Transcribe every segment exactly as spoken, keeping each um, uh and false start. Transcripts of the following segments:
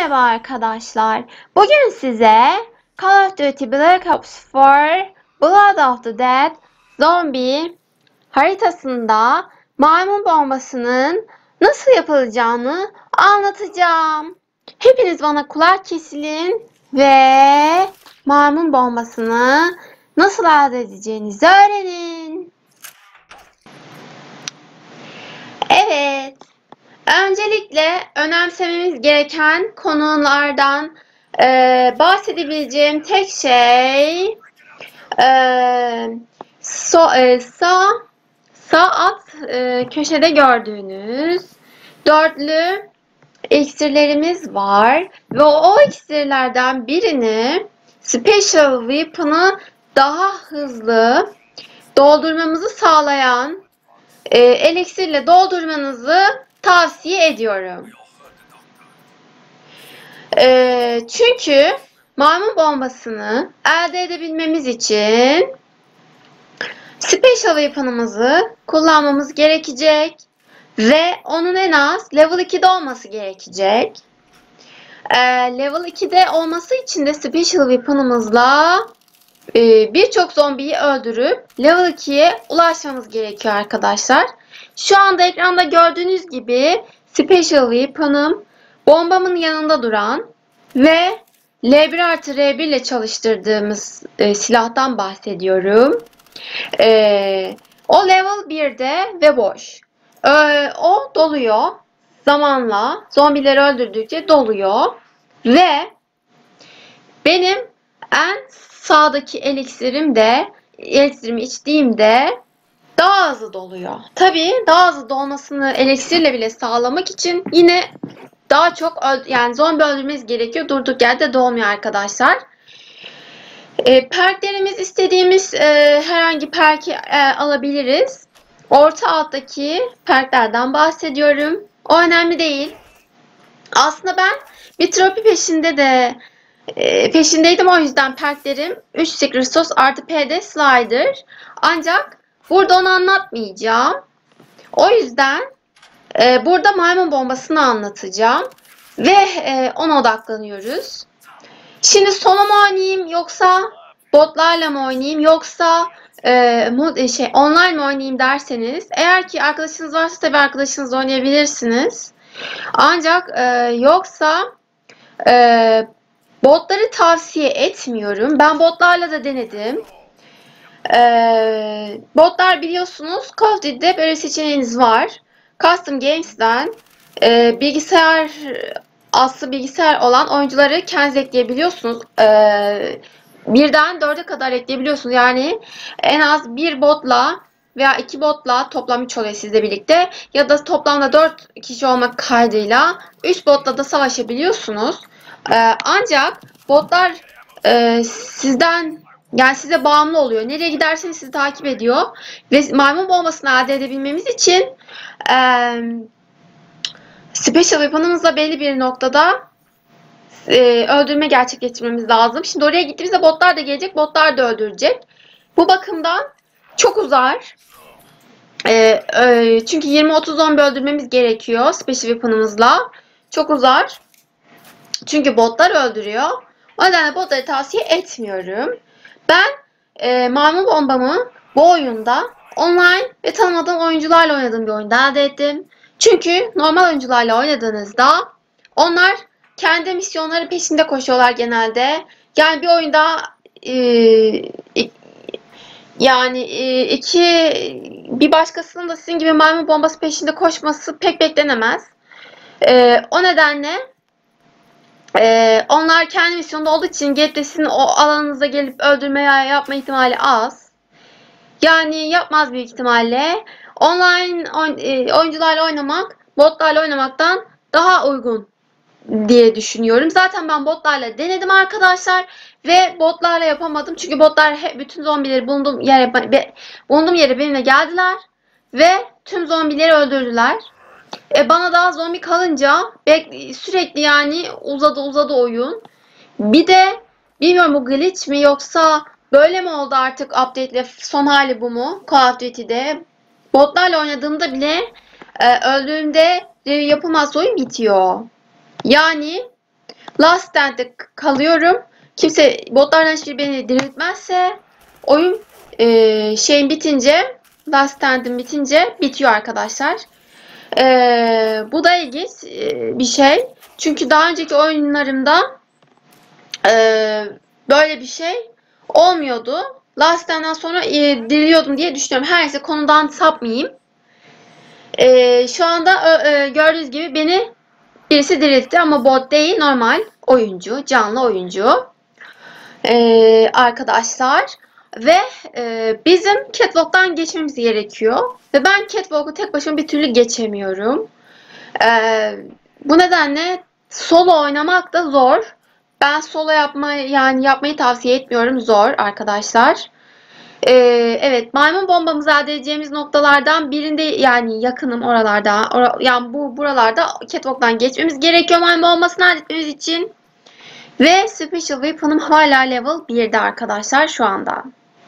Merhaba arkadaşlar. Bugün size Call of Duty Black Ops dört Blood of the Dead Zombie haritasında maymun bombasının nasıl yapılacağını anlatacağım. Hepiniz bana kulak kesilin ve maymun bombasını nasıl elde edeceğinizi öğrenin. Evet. Öncelikle önemsememiz gereken konulardan e, bahsedebileceğim tek şey e, so, e, sağ sağ alt e, köşede gördüğünüz dörtlü iksirlerimiz var ve o iksirlerden birini Special Weapon'ı daha hızlı doldurmamızı sağlayan e, eliksirle doldurmanızı tavsiye ediyorum. E, çünkü maymun bombasını elde edebilmemiz için Special Weapon'ımızı kullanmamız gerekecek ve onun en az level iki'de olması gerekecek. E, level iki'de olması için de Special Weapon'ımızla e, birçok zombiyi öldürüp level iki'ye ulaşmamız gerekiyor arkadaşlar. Şu anda ekranda gördüğünüz gibi Special Weapon'ım bombamın yanında duran ve L bir artı R bir ile çalıştırdığımız e, silahtan bahsediyorum. E, o level bir'de ve boş. E, o doluyor. Zamanla zombileri öldürdükçe doluyor. Ve benim en sağdaki eliksirim de eliksirimi içtiğimde daha hızlı doluyor. Tabii daha hızlı dolmasını eliksirle bile sağlamak için yine daha çok yani zombi öldürmemiz gerekiyor. Durduk yerde dolmuyor arkadaşlar. E, perklerimiz istediğimiz e, herhangi perki e, alabiliriz. Orta alttaki perklerden bahsediyorum. O önemli değil. Aslında ben bir trofi peşinde de e, peşindeydim, o yüzden perklerim üç Secret Sauce artı P D Slider. Ancak burada onu anlatmayacağım. O yüzden e, burada maymun bombasını anlatacağım. Ve e, ona odaklanıyoruz. Şimdi solo mu oynayayım yoksa botlarla mı oynayayım yoksa e, şey online mi oynayayım derseniz, eğer ki arkadaşınız varsa tabii arkadaşınızla oynayabilirsiniz. Ancak e, yoksa e, botları tavsiye etmiyorum. Ben botlarla da denedim. E, botlar biliyorsunuz Call of Duty'de böyle seçeneğiniz var. Custom Games'den e, bilgisayar aslı bilgisayar olan oyuncuları kendiniz ekleyebiliyorsunuz. Ee, birden dörde kadar ekleyebiliyorsunuz. Yani en az bir botla veya iki botla toplam üç oluyor sizle birlikte. Ya da toplamda dört kişi olmak kaydıyla üç botla da savaşabiliyorsunuz. Ee, ancak botlar e, sizden yani size bağımlı oluyor. Nereye giderseniz sizi takip ediyor. Ve maymun bombasını elde edebilmemiz için eee Special Weapon'ımızla belli bir noktada e, öldürme gerçekleştirmemiz lazım. Şimdi oraya gittiğimizde botlar da gelecek, botlar da öldürecek. Bu bakımdan çok uzar. E, e, çünkü yirmi otuz zombi öldürmemiz gerekiyor Special Weapon'ımızla. Çok uzar. Çünkü botlar öldürüyor. O nedenle botları tavsiye etmiyorum. Ben e, maymun bombamı bu oyunda online ve tanımadığım oyuncularla oynadığım bir oyunda elde ettim. Çünkü normal oyuncularla oynadığınızda onlar kendi misyonları peşinde koşuyorlar genelde. Yani bir oyunda e, yani e, iki bir başkasının da sizin gibi maymun bombası peşinde koşması pek beklenemez. E, o nedenle e, onlar kendi misyonda olduğu için gelip de sizin o alanınıza gelip öldürmeye yapma ihtimali az. Yani yapmaz büyük ihtimalle. Online oyuncularla oynamak botlarla oynamaktan daha uygun diye düşünüyorum. Zaten ben botlarla denedim arkadaşlar ve botlarla yapamadım. Çünkü botlar bütün zombileri bulunduğum yere bulunduğum yere benimle geldiler ve tüm zombileri öldürdüler. E bana daha zombi kalınca sürekli yani uzadı uzadı oyun. Bir de bilmiyorum bu glitch mi yoksa böyle mi oldu artık, update'le son hali bu mu Call of Duty'de? Botlarla oynadığımda bile e, öldüğümde yapılmaz oyun bitiyor. Yani Last Stand'de kalıyorum. Kimse botlardan hiçbiri beni diriltmezse oyun e, şeyin bitince, Last Stand'in bitince bitiyor arkadaşlar. E, bu da ilginç e, bir şey. Çünkü daha önceki oyunlarımda e, böyle bir şey olmuyordu. Last Stand'den sonra e, diriliyordum diye düşünüyorum. Her neyse, konudan sapmayayım. E, şu anda e, gördüğünüz gibi beni birisi diriltti ama bot değil, normal oyuncu, canlı oyuncu ee, arkadaşlar. Ve e, bizim Catwalk'tan geçmemiz gerekiyor. Ve ben Catwalk'u tek başıma bir türlü geçemiyorum. Ee, bu nedenle solo oynamak da zor. Ben solo yapmayı yani yapmayı tavsiye etmiyorum. Zor arkadaşlar. Ee, evet, maymun bombamızı elde edeceğimiz noktalardan birinde, yani yakınım oralarda. Or yani bu buralarda Catwalk'tan geçmemiz gerekiyor maymun bombasını elde etmemiz için. Ve Special Weapon'ım hala level birde arkadaşlar şu anda.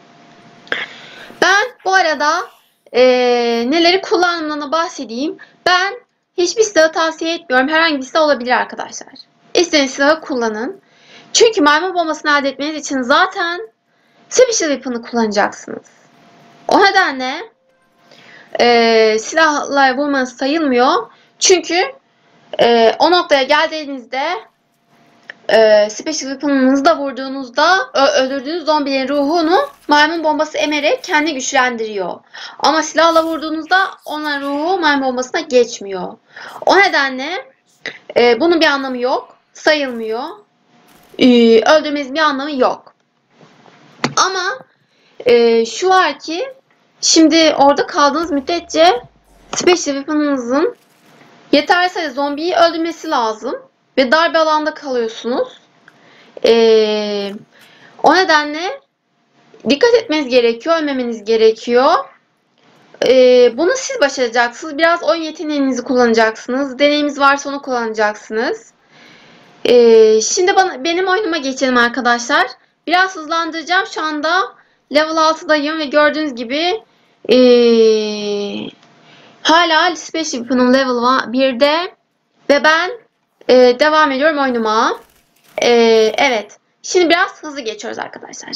Ben bu arada e, neleri kullandığımdan bahsedeyim. Ben hiçbir silahı tavsiye etmiyorum. Herhangi bir silah olabilir arkadaşlar. İstediğiniz silahı kullanın. Çünkü maymun bombasını elde etmeniz için zaten Special Weapon'ı kullanacaksınız. O nedenle e, silahla vurmanız sayılmıyor. Çünkü e, o noktaya geldiğinizde e, Special Weapon'ınızda vurduğunuzda öldürdüğünüz zombilerin ruhunu maymun bombası emerek kendi güçlendiriyor. Ama silahla vurduğunuzda onların ruhu maymun bombasına geçmiyor. O nedenle e, bunun bir anlamı yok. Sayılmıyor. E, öldürmenizin bir anlamı yok. Ama e, şu var ki şimdi orada kaldığınız müddetçe Special Weapon'ınızın yeterli sayıda zombiyi öldürmesi lazım. Ve dar bir alanda kalıyorsunuz. Ee, o nedenle dikkat etmeniz gerekiyor, ölmemeniz gerekiyor. Ee, bunu siz başaracaksınız. Biraz oyun yeteneğinizi kullanacaksınız. Deneyimiz varsa onu kullanacaksınız. Ee, şimdi bana, benim oyunuma geçelim arkadaşlar. Biraz hızlandıracağım. Şu anda level altıdayım ve gördüğünüz gibi ee, hala Special Weapon'um level birde ve ben ee, devam ediyorum oyunuma. Ee, evet. Şimdi biraz hızlı geçiyoruz arkadaşlar.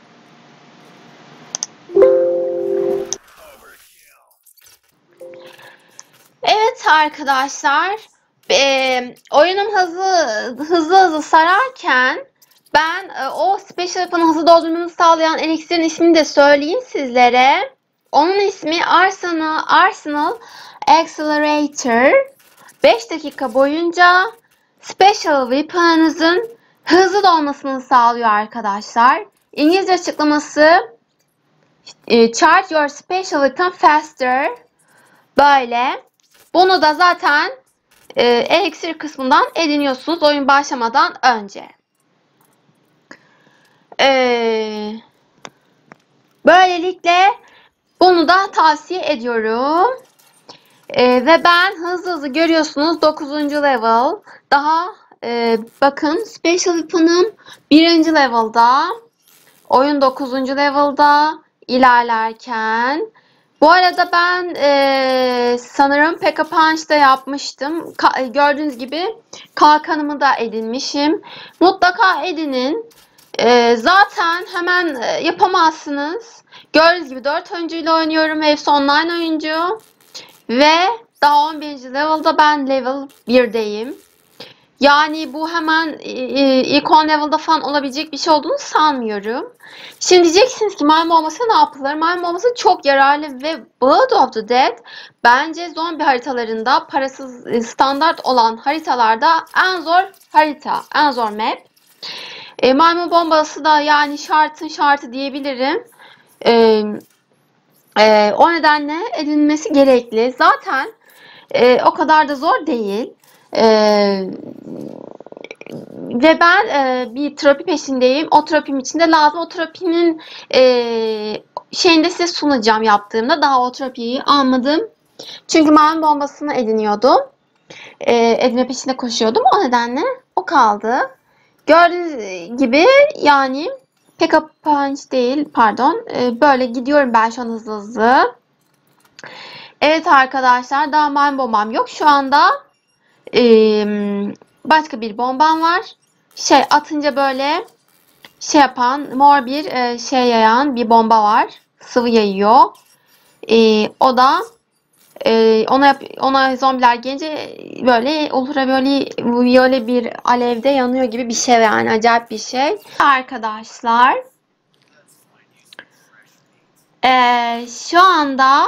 Evet arkadaşlar. E, oyunum hızlı hızlı hızlı sararken ben e, o Special Weapon'ı hızlı doldurmamızı sağlayan eliksirin ismini de söyleyeyim sizlere. Onun ismi Arsenal, Arsenal Accelerator. beş dakika boyunca Special Weapon'ınızın hızlı dolmasını sağlıyor arkadaşlar. İngilizce açıklaması Charge your special weapon faster. Böyle. Bunu da zaten e, elixir kısmından ediniyorsunuz oyun başlamadan önce. Ee, böylelikle bunu da tavsiye ediyorum. Ee, ve ben hızlı hızlı görüyorsunuz dokuzuncu level. Daha e, bakın Special Weapon'ım birinci level'da. Oyun dokuzuncu level'da ilerlerken. Bu arada ben e, sanırım P K Punch'da yapmıştım. Ka gördüğünüz gibi kalkanımı da edinmişim. Mutlaka edinin. E, zaten hemen e, yapamazsınız. Gördüğünüz gibi dört oyuncuyla oynuyorum. Hepsi online oyuncu. Ve daha on birinci level'da ben level birdeyim. Yani bu hemen ilk on level'da falan olabilecek bir şey olduğunu sanmıyorum. Şimdi diyeceksiniz ki maymun bombası ne yapılır? Maymun bombası çok yararlı ve Blood of the Dead bence zombi haritalarında, parasız standart olan haritalarda en zor harita, en zor map. E, maymun bombası da yani şartın şartı diyebilirim. E, e, o nedenle edinmesi gerekli. Zaten e, o kadar da zor değil. Eee Ve ben e, bir tropi peşindeyim. O tropim için de lazım. O tropinin e, şeyini de size sunacağım yaptığımda. Daha o tropiyi almadım. Çünkü maymun bombasını ediniyordum. E, edinme peşinde koşuyordum. O nedenle o kaldı. Gördüğünüz gibi yani P K Punch değil pardon. E, böyle gidiyorum ben şu an hızlı hızlı. Evet arkadaşlar daha maymun bombam yok. Şu anda eee başka bir bombam var. Şey atınca böyle şey yapan, mor bir e, şey yayan bir bomba var. Sıvı yayıyor. E, o da e, ona yap, ona zombiler gelince böyle ultraviyole bir alevde yanıyor gibi bir şey, yani acayip bir şey. Arkadaşlar e, şu anda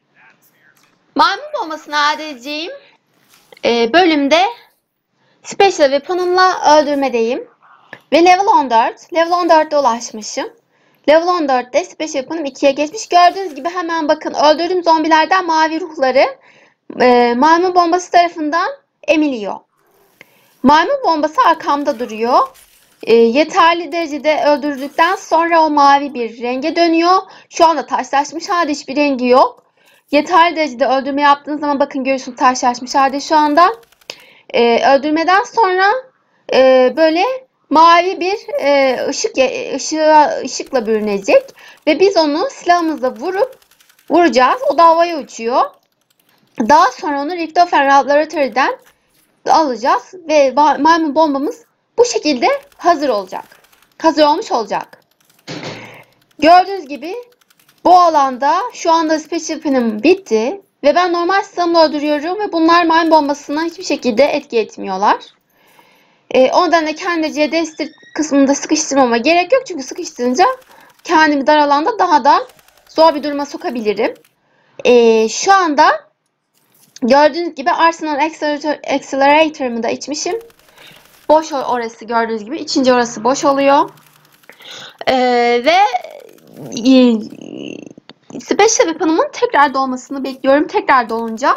maymun bombasını adedeceğim e, bölümde Special Weapon'ımla öldürmedeyim. Ve level on dört. Level on dörtte ulaşmışım. Level on dörtte Special Weapon'ım ikiye geçmiş. Gördüğünüz gibi hemen bakın, öldürdüğüm zombilerden mavi ruhları e, maymun bombası tarafından emiliyor. Maymun bombası arkamda duruyor. E, yeterli derecede öldürdükten sonra o mavi bir renge dönüyor. Şu anda taşlaşmış halde, hiçbir rengi yok. Yeterli derecede öldürme yaptığınız zaman bakın görüyorsunuz taşlaşmış halde şu anda. E, öldürmeden sonra e, böyle mavi bir e, ışık ışığa, ışıkla bürünecek ve biz onu silahımızla vurup vuracağız. O da havaya uçuyor. Daha sonra onu Richtofen Laboratury'den alacağız ve maymun bombamız bu şekilde hazır olacak. Hazır olmuş olacak. Gördüğünüz gibi bu alanda şu anda Special Weapon'ım bitti ve ben normal silahımla öldürüyorum ve bunlar maymun bombasına hiçbir şekilde etki etmiyorlar. E, o nedenle kendi C D kısmında sıkıştırmama gerek yok. Çünkü sıkıştırınca kendimi dar alanda daha da zor bir duruma sokabilirim. E, şu anda gördüğünüz gibi Arsenal Accelerator'ımı da içmişim. Boş orası, gördüğünüz gibi. İçince orası boş oluyor. E, ve e, Special Weapon'ımın tekrar dolmasını bekliyorum. Tekrar dolunca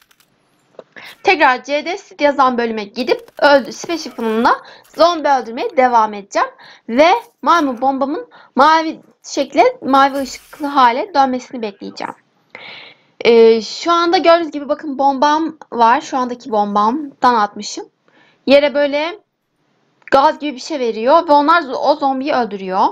tekrar C D yazan bölüme gidip öldü, Special Weapon'ımla zombi öldürmeye devam edeceğim. Ve maymun bombamın mavi şekle, mavi ışıklı hale dönmesini bekleyeceğim. Ee, şu anda gördüğünüz gibi bakın bombam var. Şu andaki bombamdan atmışım. Yere böyle gaz gibi bir şey veriyor ve onlar o zombiyi öldürüyor.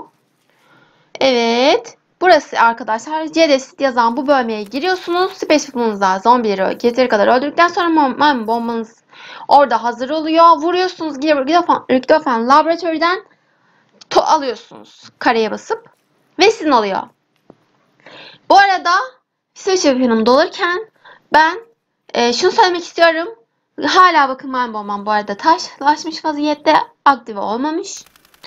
Evet. Burası arkadaşlar C D yazan bu bölmeye giriyorsunuz. Special Weapon'ınızla zombileri yeteri kadar öldürdükten sonra maymun bombanız orada hazır oluyor. Vuruyorsunuz, Richtofen Laboratury'den alıyorsunuz kareye basıp ve sizin oluyor. Bu arada Special Weapon'ım dolurken ben e, şunu söylemek istiyorum. Hala bakın maymun bombam bu arada taşlaşmış vaziyette, aktive olmamış.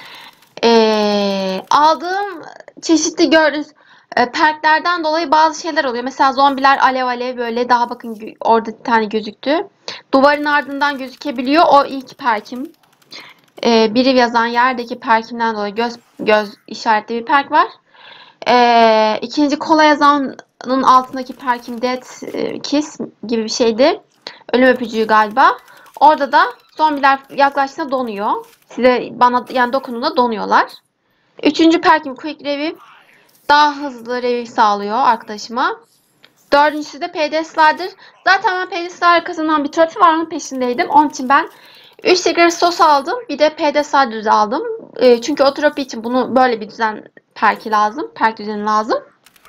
E, aldığım çeşitli gördüğünüz e, perklerden dolayı bazı şeyler oluyor. Mesela zombiler alev alev böyle, daha bakın orada bir tane gözüktü. Duvarın ardından gözükebiliyor. O ilk perkim. E, biri yazan yerdeki perkimden dolayı göz, göz işaretli bir perk var. E, ikinci kola yazanın altındaki perkim Death Kiss gibi bir şeydi. Ölüm öpücüğü galiba. Orada da zombiler yaklaştığında donuyor. Size bana yani dokunduğunda donuyorlar. Üçüncü perkim Quick Revive. Daha hızlı revive sağlıyor arkadaşıma. Dördüncüsü de Pedestal'dir. Zaten ben Pedestal kazanılan bir trofi var, onun peşindeydim. Onun için ben üç tekrar sos aldım. Bir de Pedestal düzü aldım. E, çünkü o trofi için bunu böyle bir düzen perki lazım. Perk düzeni lazım.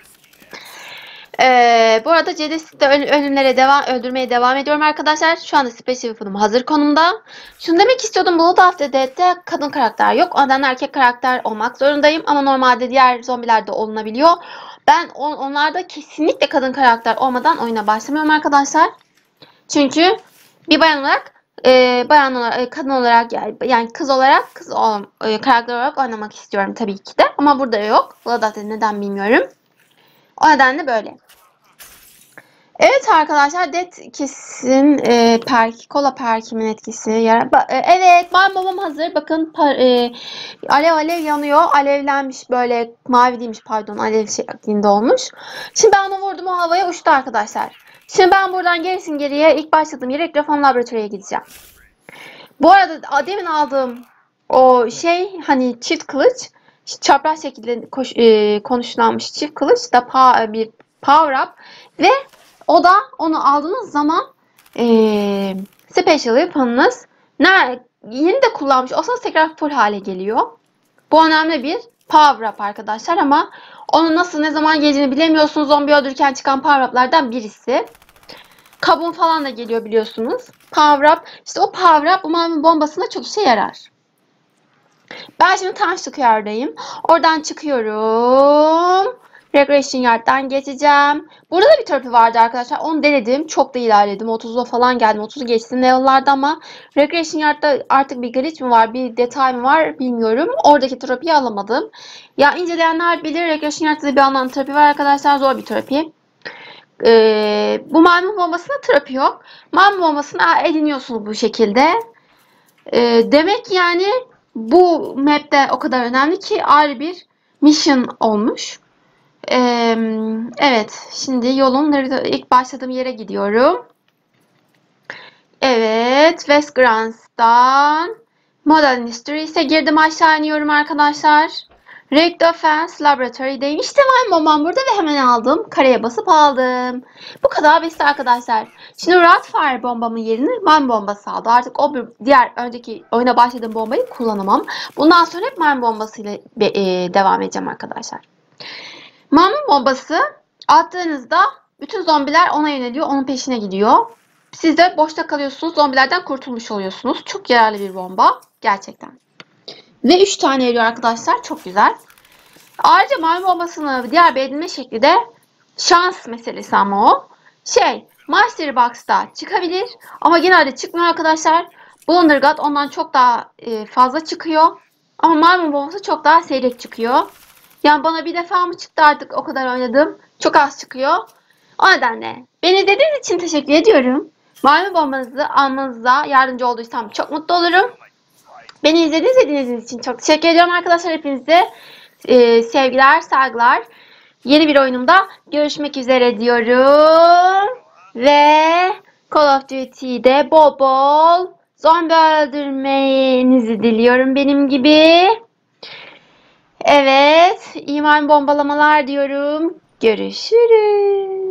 Ee, bu arada C D'de ölümlere devam, öldürmeye devam ediyorum arkadaşlar. Şu anda Special Weapon'ım hazır konumda. Şunu demek istiyordum. Blood of the Dead'de kadın karakter yok. O nedenle erkek karakter olmak zorundayım. Ama normalde diğer zombilerde olunabiliyor. Ben on, onlarda kesinlikle kadın karakter olmadan oyuna başlamıyorum arkadaşlar. Çünkü bir bayan olarak e, bayan olarak, kadın olarak yani kız olarak kız e, karakter olarak oynamak istiyorum tabii ki de. Ama burada yok. Blood of the Dead neden bilmiyorum. O nedenle böyle. Evet arkadaşlar, Death Kiss'in e, perk, kola perkimin etkisi. Yer, e, evet, maymun bombam hazır. Bakın e, alev alev yanıyor. Alevlenmiş, böyle mavi değilmiş pardon, alev şeklinde olmuş. Şimdi ben onu vurdum, o havaya uçtu arkadaşlar. Şimdi ben buradan gerisin geriye ilk başladığım yere Richtofen Laboratury'e gideceğim. Bu arada demin aldığım o şey, hani çift kılıç, çapraz şekilde koş, e, konuşlanmış çift kılıç da pa, bir power up ve o da onu aldığınız zaman e, Special Weapon'ınız yeni de kullanmış olsanız tekrar full hale geliyor. Bu önemli bir power up arkadaşlar, ama onun nasıl ne zaman geleceğini bilemiyorsunuz. Zombi öldürürken çıkan power up'lardan birisi. Kabuğun falan da geliyor biliyorsunuz. Power up. İşte o power up bu maymun bombasına çok işe yarar. Ben şimdi Tanşlık Yardayım. Oradan çıkıyorum. Regression Yard'dan geçeceğim. Burada da bir törpü vardı arkadaşlar. Onu denedim. Çok da ilerledim. otuz'a falan geldim. otuzu geçtim level'larda ama Regression Yard'da artık bir glitch mi var, bir detay mı var bilmiyorum. Oradaki törpüyü alamadım. Ya inceleyenler bilir. Regression Yard'da bir anlamda törpü var arkadaşlar. Zor bir törpü. Ee, bu maymun bombasına törpü yok. Maymun bombasını ediniyorsunuz bu şekilde. Ee, demek yani bu map'te o kadar önemli ki ayrı bir mission olmuş. Ee, evet, şimdi yolun ilk başladığım yere gidiyorum. Evet, West Grants'tan Model Industries'e girdim, aşağı iniyorum arkadaşlar. Wrecked Defense Laboratory'deyim. İşte maymun burada ve hemen aldım. Kareye basıp aldım. Bu kadar basit arkadaşlar. Şimdi Ratfire bombamın yerini maymun bombası aldı. Artık o bir diğer önceki oyuna başladığım bombayı kullanamam. Bundan sonra hep maymun bombasıyla e, devam edeceğim arkadaşlar. Maymun bombası attığınızda bütün zombiler ona yöneliyor. Onun peşine gidiyor. Siz de boşta kalıyorsunuz. Zombilerden kurtulmuş oluyorsunuz. Çok yararlı bir bomba. Gerçekten. Ve üç tane eriyor arkadaşlar. Çok güzel. Ayrıca maymun bombasını diğer bir edinme şekli de şans meselesi ama o. Şey, Mystery Box'ta çıkabilir ama genelde çıkmıyor arkadaşlar. Blundergut ondan çok daha fazla çıkıyor. Ama maymun bombası çok daha seyrek çıkıyor. Yani bana bir defa mı çıktı artık o kadar oynadım. Çok az çıkıyor. O nedenle beni izlediğiniz için teşekkür ediyorum. Maymun bombanızı almanıza yardımcı olduysam çok mutlu olurum. Beni izlediğiniz için çok teşekkür ediyorum arkadaşlar. Hepinize e, sevgiler, saygılar. Yeni bir oyunumda görüşmek üzere diyorum. Ve Call of Duty'de bol bol zombi öldürmenizi diliyorum benim gibi. Evet, iman bombalamalar diyorum. Görüşürüz.